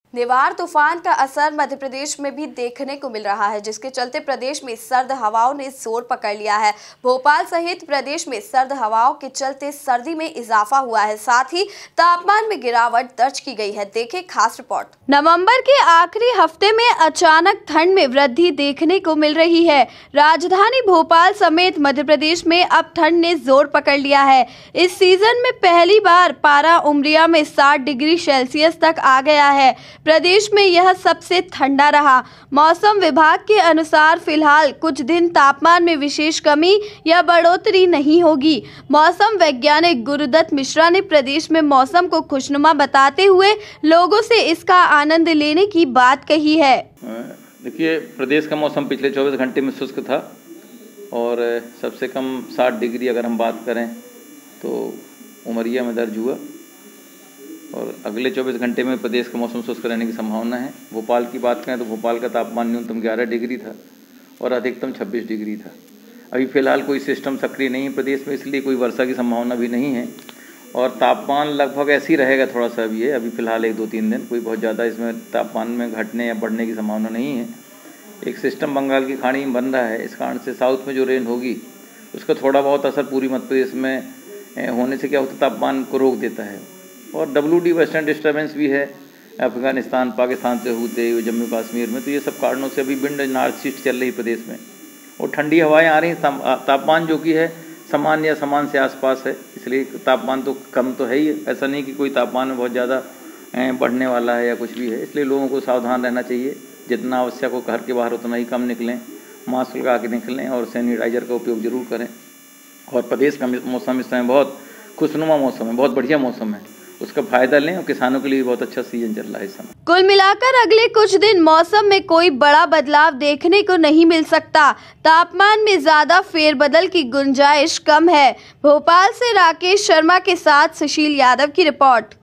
निवार तूफान का असर मध्य प्रदेश में भी देखने को मिल रहा है, जिसके चलते प्रदेश में सर्द हवाओं ने जोर पकड़ लिया है। भोपाल सहित प्रदेश में सर्द हवाओं के चलते सर्दी में इजाफा हुआ है, साथ ही तापमान में गिरावट दर्ज की गई है। देखें खास रिपोर्ट। नवंबर के आखिरी हफ्ते में अचानक ठंड में वृद्धि देखने को मिल रही है। राजधानी भोपाल समेत मध्य प्रदेश में अब ठंड ने जोर पकड़ लिया है। इस सीजन में पहली बार पारा उमरिया में 60 डिग्री सेल्सियस तक आ गया है। प्रदेश में यह सबसे ठंडा रहा। मौसम विभाग के अनुसार फिलहाल कुछ दिन तापमान में विशेष कमी या बढ़ोतरी नहीं होगी। मौसम वैज्ञानिक गुरुदत्त मिश्रा ने प्रदेश में मौसम को खुशनुमा बताते हुए लोगों से इसका आनंद लेने की बात कही है। देखिए, प्रदेश का मौसम पिछले 24 घंटे में शुष्क था और सबसे कम 60 डिग्री अगर हम बात करें तो उमरिया में दर्ज हुआ और अगले 24 घंटे में प्रदेश का मौसम शुष्क रहने की संभावना है। भोपाल की बात करें तो भोपाल का तापमान न्यूनतम 11 डिग्री था और अधिकतम 26 डिग्री था। अभी फ़िलहाल कोई सिस्टम सक्रिय नहीं है प्रदेश में, इसलिए कोई वर्षा की संभावना भी नहीं है और तापमान लगभग ऐसे ही रहेगा। थोड़ा सा अभी है, अभी फ़िलहाल 1-2-3 दिन कोई बहुत ज़्यादा इसमें तापमान में घटने या बढ़ने की संभावना नहीं है। एक सिस्टम बंगाल की खाड़ी में बन रहा है, इस कारण से साउथ में जो रेन होगी उसका थोड़ा बहुत असर पूरी मध्य प्रदेश में होने से क्या होता है, तापमान को रोक देता है। और WD वेस्टर्न डिस्टर्बेंस भी है अफगानिस्तान पाकिस्तान से होते हुए जम्मू कश्मीर में, तो ये सब कारणों से अभी विंड नॉर्थ ईस्ट चल रही प्रदेश में और ठंडी हवाएं आ रही हैं। तापमान जो कि है समान या समान से आसपास है, इसलिए तापमान तो कम तो है ही, ऐसा नहीं कि कोई तापमान में बहुत ज़्यादा बढ़ने वाला है या कुछ भी है। इसलिए लोगों को सावधान रहना चाहिए, जितना आवश्यक हो घर के बाहर उतना ही कम निकलें, मास्क लगा के निकलें और सैनिटाइजर का उपयोग जरूर करें। और प्रदेश का मौसम इस समय बहुत खुशनुमा मौसम है, बहुत बढ़िया मौसम है, उसका फायदा लें और किसानों के लिए बहुत अच्छा सीजन चल रहा है इस समय। कुल मिलाकर अगले कुछ दिन मौसम में कोई बड़ा बदलाव देखने को नहीं मिल सकता। तापमान में ज्यादा फेरबदल की गुंजाइश कम है। भोपाल से राकेश शर्मा के साथ सुशील यादव की रिपोर्ट।